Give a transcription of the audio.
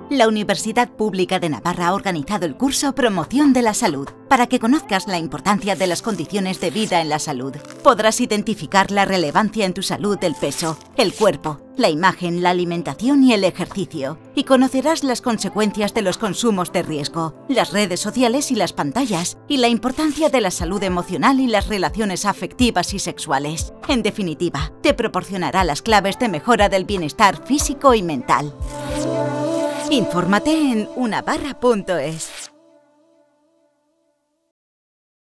La Universidad Pública de Navarra ha organizado el curso Promoción de la Salud, para que conozcas la importancia de las condiciones de vida en la salud. Podrás identificar la relevancia en tu salud del peso, el cuerpo, la imagen, la alimentación y el ejercicio. Y conocerás las consecuencias de los consumos de riesgo, las redes sociales y las pantallas, y la importancia de la salud emocional y las relaciones afectivas y sexuales. En definitiva, te proporcionará las claves de mejora del bienestar físico y mental. Infórmate en unavarra.es.